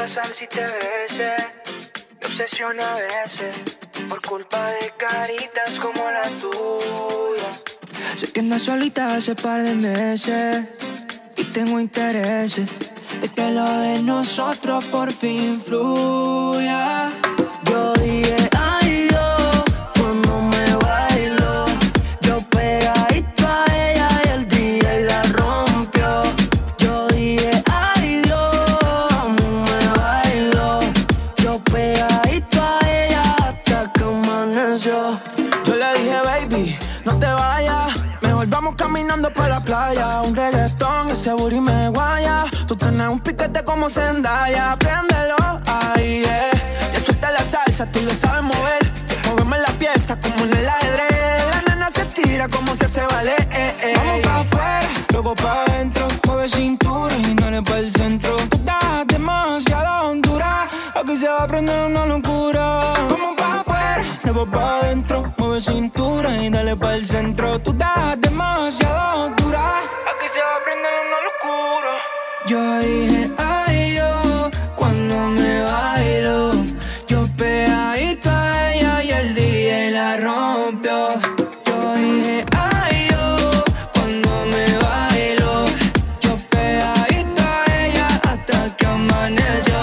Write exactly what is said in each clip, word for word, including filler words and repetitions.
sal si te besé. Me obsesiona a veces por culpa de caritas como la tuya. Sé que andas solita hace par de meses y tengo intereses de que lo de nosotros por fin fluya. Yo dije ay Dios cuando me bailó, yo pegadito a ella y el D J la rompió. Yo dije ay Dios cómo me bailó, yo pegadito a ella hasta que amaneció. Yo le dije baby no te vayas, mejor vamos caminando por la playa. Un reggaetón, ese booty me guaya. Tú tienes un piquete como Zendaya. Préndelo, ay, yeah. Ya suelta la salsa, tú lo sabes mover. Móveme la pieza como en el ajedrez. La nena se tira como si se vale, eh, eh. Vamos pa' afuera, luego pa' adentro. Mueve cintura y dale pa' el centro. Tú estás demasiado dura, aquí se va a prender una locura. Vamos pa' afuera, luego pa' adentro. Mueve cintura y dale pa' el centro. Tú estás demasiado dura, aquí se va a prender una locura. Yo dije ay yo cuando me bailo, yo pegadito a ella y el D J la rompió. Yo dije ay yo cuando me bailo, yo pegadito a ella hasta que amaneció.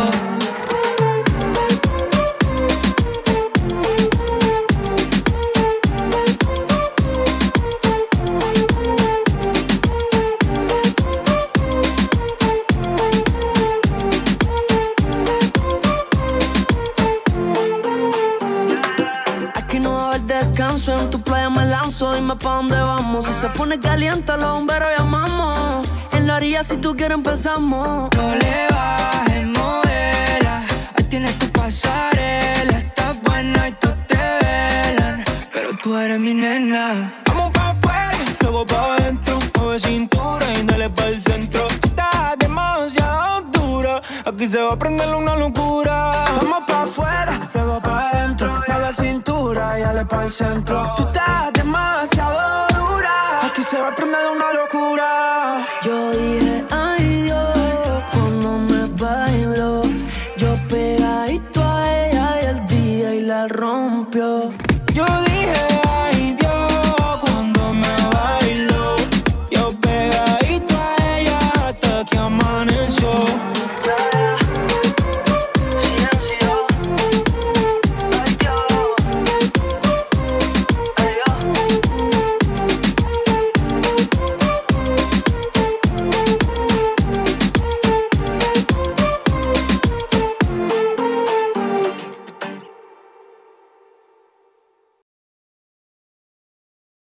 En tu playa me lanzo, dime pa' dónde vamos. Si se pone caliente, los bomberos llamamos. En la orilla si tú quieres empezamos. No le bajes, modela. Ahí tienes tu pasarela. Estás buena y tú te velan, pero tú eres mi nena. Vamos pa' afuera, luego pa' adentro. Mueve cintura y dale pa' el centro. Tú estás demasiado dura, aquí se va a prender una locura. Vamos pa' afuera, luego pa' adentro. Mueve cintura y dale pa' el centro. Tú estás demasiado dura, aquí se va a prender una locura. Yo